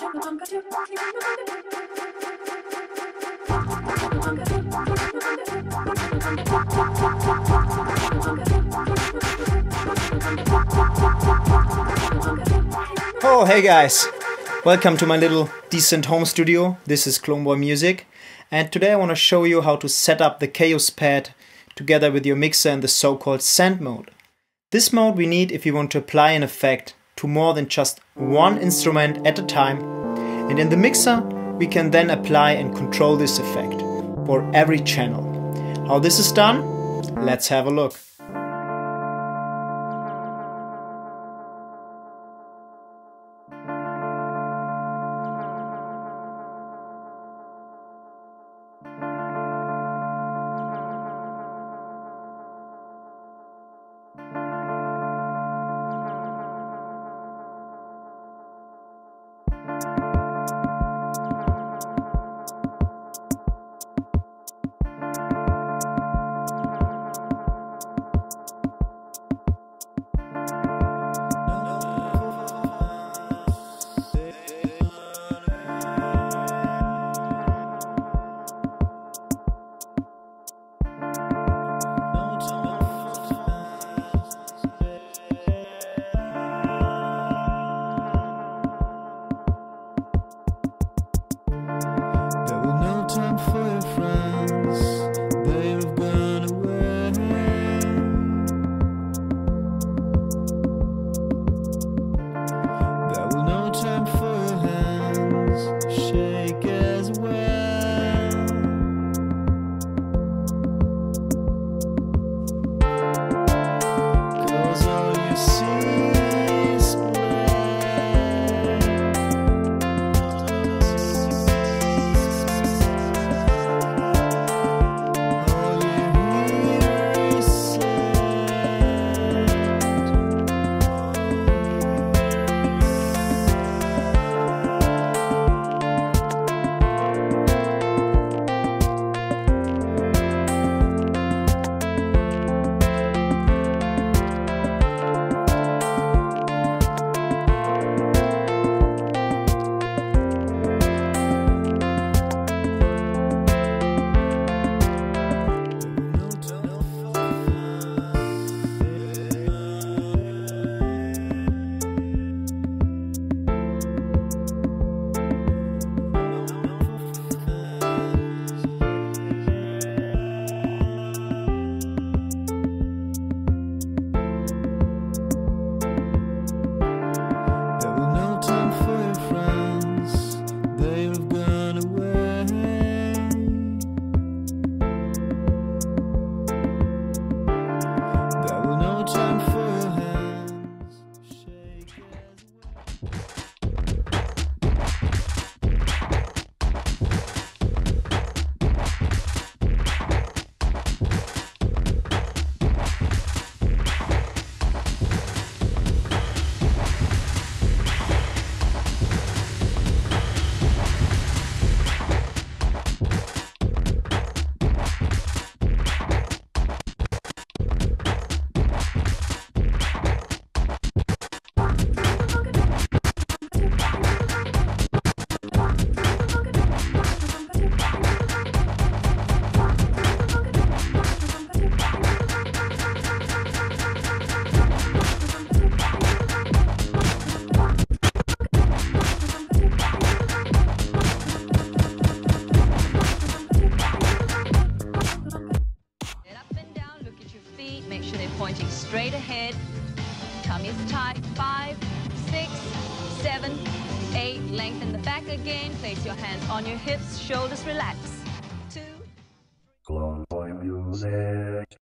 Oh, hey guys! Welcome to my little decent home studio. This is Cloneboy Music, and today I want to show you how to set up the Chaos pad together with your mixer in the so-called send mode. This mode we need if you want to apply an effect to more than just one instrument at a time, and in the mixer we can then apply and control this effect for every channel. How this is done? Let's have a look. Pointing straight ahead. Tummy is tight. 5, 6, 7, 8. Lengthen the back again. Place your hands on your hips. Shoulders relax. 2. Cloneboy Music.